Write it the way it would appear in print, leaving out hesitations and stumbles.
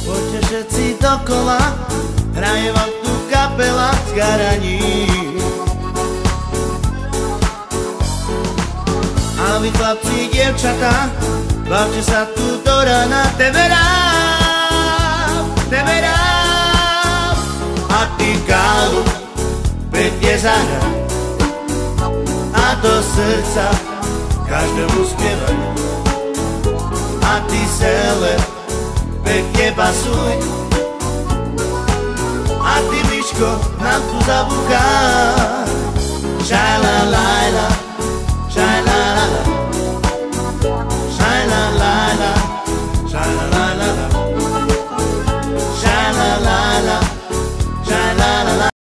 Poďte všetci dokola, hraje vám tu kapela z Garaní. A vy chlapci, dievčatá, bavte sa tu do rana, tebe rám. A ty kálu, pekne zahraj a do srdca každému spievaj. A ty sele, pekne basuj a ty Miško nám tu zabúchaj.